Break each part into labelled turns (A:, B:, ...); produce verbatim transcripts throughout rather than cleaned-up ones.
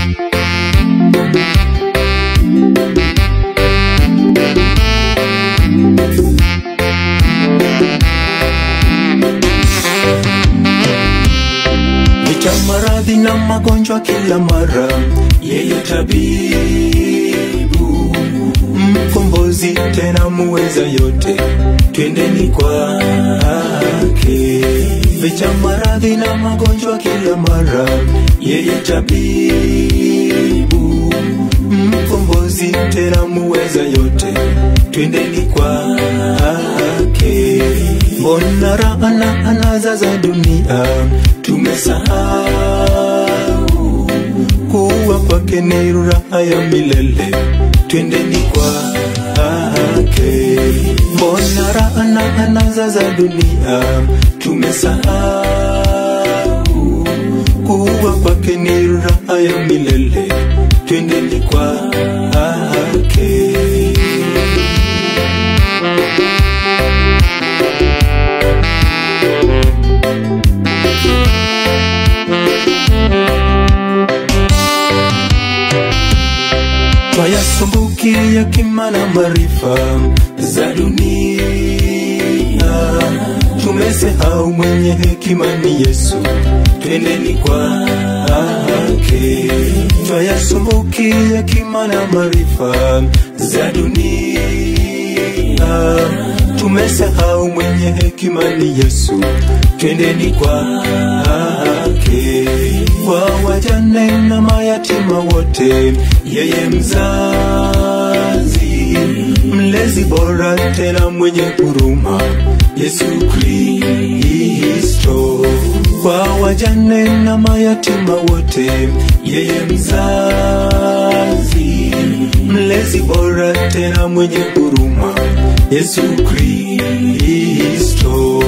A: Vita, maradhi na magonjwa kila mara, yeye tabibu, mkombozi tena muweza yote, twendeni kwake. Vita, maradhi na magonjwa kila mara, yeye tabibu, mkombozi tena muweza yote, twendeni kwake. Mbona raha na anaza za dunia tumesahau, kuwa kwake ni raha ya milele, twendeni kwake. Mbona raha na anaza za dunia tumesahau, kuwa kwake ni raha ya milele, twendeni kwake. Twayasumbuki hekima na maarifa za dunia, tumesahau mwenye hekima ni Yesu, twendeni kwake. Twayasumbuki hekima na maarifa za dunia, tumesahau mwenye hekima ni Yesu, twendeni kwake. Kwa wajane na mayatima wote, yeye mzazi, mlezi bora tena mwenye huruma, Yesu Kristo. Kwa wajane na mayatima wote, yeye mzazi, mlezi bora tena mwenye huruma, Yesu Kristo.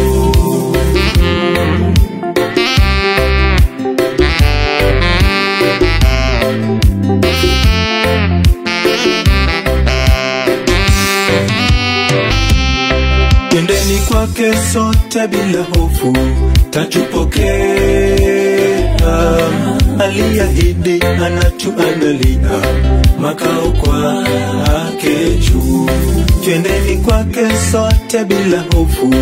A: Twendeni kwake sote bila hofu, tatupokea, aliahidi anatuandalia makao kwake juu. Twendeni kwake sote bila hofu,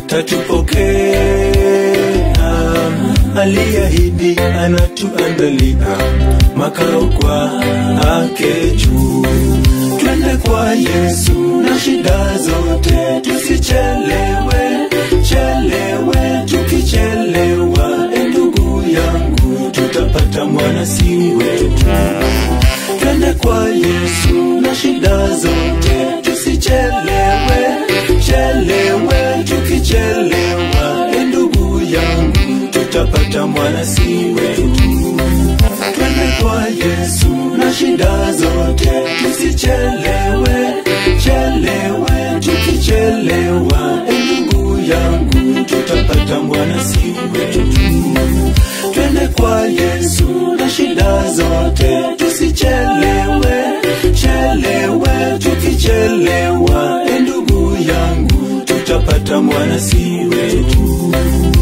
A: tatupokea, aliahidi anatuandalia makao kwake juu. Twende kwa Yesu na shida zote, tusichelewe, chelewe, tukichelewa, e ndugu yangu, tutapata mwana si wetu. Twende kwa Yesu na shida zote, tusichelewe, chelewe, tukichelewa, e ndugu yangu, tutapata mwana si wetu. Twende kwa Yesu na shida zote, tusichelewe, chelewe, tukichelewa, e ndugu yangu, tutapata mwana si wetu. Twende kwa Yesu na shida zote, tusichelewe, chelewe, tukichelewa, e ndugu yangu, tutapata mwana si wetu.